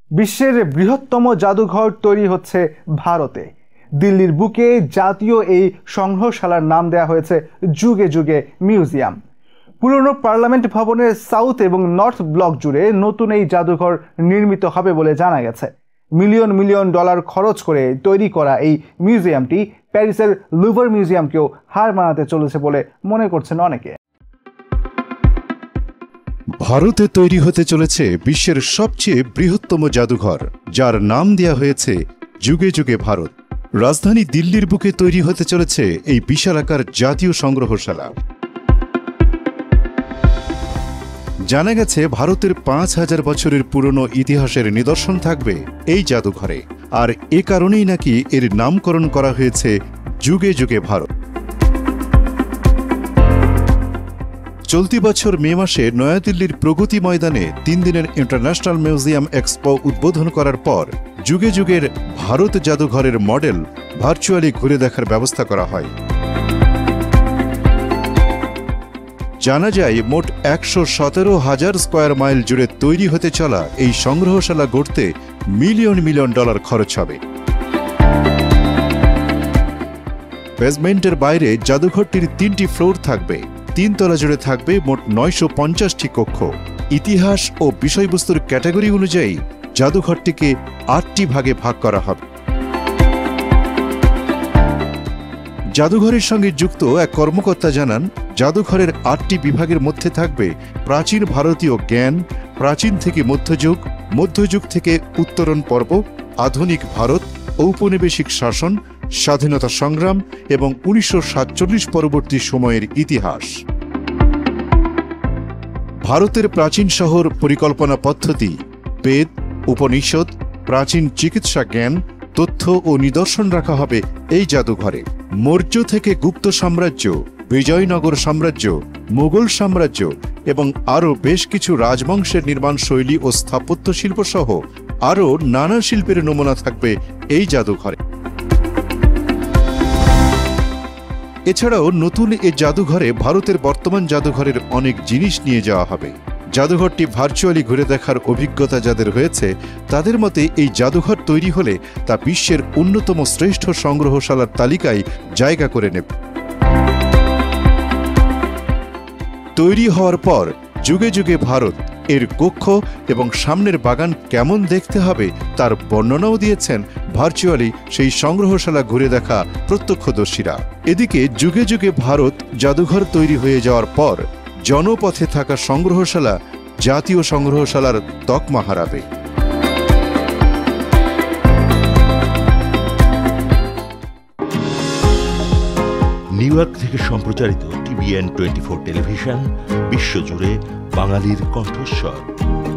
বিশ্বের বৃহত্তম জাদুঘর তৈরি হচ্ছে ভারতে। দিল্লির বুকে জাতীয় এই সংগ্রহশালার নাম দেওয়া হয়েছে যুগে যুগে মিউজিয়াম। পুরনো পার্লামেন্ট ভবনের সাউথ এবং নর্থ ব্লক জুড়ে নতুন এই জাদুঘর নির্মিত হবে বলে জানা গেছে। মিলিয়ন মিলিয়ন ডলার খরচ করে তৈরি করা এই মিউজিয়ামটি প্যারিসের লুভার মিউজিয়ামকেও হার মানাতে চলেছে বলে মনে করছেন অনেকে। ভারতে তৈরি হতে চলেছে বিশ্বের সবচেয়ে বৃহত্তম জাদুঘর, যার নাম দেওয়া হয়েছে যুগে যুগে ভারত। রাজধানী দিল্লির বুকে তৈরি হতে চলেছে এই বিশালাকার জাতীয় সংগ্রহশালা। জানা গেছে ভারতের ৫,০০০ বছরের পুরনো ইতিহাসের নিদর্শন থাকবে এই জাদুঘরে, আর এ কারণেই নাকি এর নামকরণ করা হয়েছে যুগে যুগে ভারত। চলতি বছর মে মাসে নয়াদিল্লির প্রগতি ময়দানে ৩ দিনের ইন্টারন্যাশনাল মিউজিয়াম এক্সপো উদ্বোধন করার পর যুগে যুগের ভারত জাদুঘরের মডেল ভার্চুয়ালি ঘুরে দেখার ব্যবস্থা করা হয়। জানা যায় মোট ১১৭,০০০ স্কয়ার মাইল জুড়ে তৈরি হতে চলা এই সংগ্রহশালা গড়তে মিলিয়ন মিলিয়ন ডলার খরচ হবে। বেসমেন্টের বাইরে জাদুঘরটির ৩টি ফ্লোর থাকবে। ৩ তলা জুড়ে থাকবে মোট ৯৫০টি কক্ষ। ইতিহাস ও বিষয়বস্তুর ক্যাটাগরি অনুযায়ী জাদুঘরটিকে ৮টি ভাগে ভাগ করা হবে। জাদুঘরের সঙ্গে যুক্ত এক কর্মকর্তা জানান, জাদুঘরের ৮টি বিভাগের মধ্যে থাকবে প্রাচীন ভারতীয় জ্ঞান, প্রাচীন থেকে মধ্যযুগ, মধ্যযুগ থেকে উত্তরণ পর্ব, আধুনিক ভারত, ঔপনিবেশিক শাসন, স্বাধীনতা সংগ্রাম এবং ১৯৪৭ পরবর্তী সময়ের ইতিহাস। ভারতের প্রাচীন শহর পরিকল্পনা পদ্ধতি, বেদ, উপনিষদ, প্রাচীন চিকিৎসা জ্ঞান, তথ্য ও নিদর্শন রাখা হবে এই জাদুঘরে। মৌর্য থেকে গুপ্ত সাম্রাজ্য, বিজয়নগর সাম্রাজ্য, মুঘল সাম্রাজ্য এবং আরও বেশ কিছু রাজবংশের নির্মাণ শৈলী ও স্থাপত্য শিল্প সহ আরও নানা শিল্পের নমুনা থাকবে এই জাদুঘরে। এছাড়াও নতুন এই জাদুঘরে ভারতের বর্তমান জাদুঘরের অনেক জিনিস নিয়ে যাওয়া হবে। জাদুঘরটি ভার্চুয়ালি ঘুরে দেখার অভিজ্ঞতা যাদের হয়েছে তাদের মতে এই জাদুঘর তৈরি হলে তা বিশ্বের অন্যতম শ্রেষ্ঠ সংগ্রহশালার তালিকায় জায়গা করে নেবে। তৈরি হওয়ার পর যুগে যুগে ভারত এর কক্ষ এবং সামনের বাগান কেমন দেখতে হবে তার বর্ণনাও দিয়েছেন ভার্চুয়ালি সেই সংগ্রহশালা ঘুরে দেখা প্রত্যক্ষদর্শীরা। এদিকে যুগে যুগে ভারত জাদুঘর তৈরি হয়ে যাওয়ার পর জনপথে থাকা সংগ্রহশালা জাতীয় সংগ্রহশালার তকমা হারাবে। নিউ ইয়র্ক থেকে সম্প্রচারিত TBN24 টেলিভিশন বিশ্বজুড়ে বাঙালির কণ্ঠস্বর।